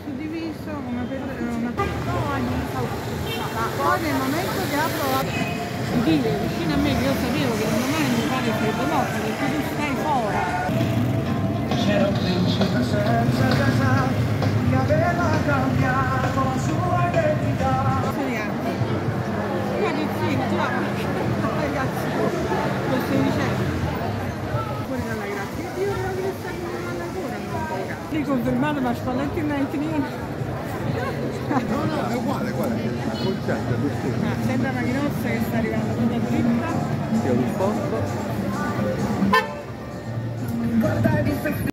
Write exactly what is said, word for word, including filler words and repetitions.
suddiviso come per una ma poi nel momento che apro di dire vicino a me che io sapevo che domani mio padre sarebbe morto perché tu stai fuori. C'era un principe senza casa che aveva cambiato la sua identità. Ragazzino, tu ragazzi, lo stai dicendo? Fuori dalla grazia. Io non che sta chiamando ancora, non so ragazzi. Riconfermato ma spalletti in niente. No, no, è uguale, guarda, il concetto è lo stesso. Ah, sembra una minozza che sta arrivando tutta dritta. Io risposto.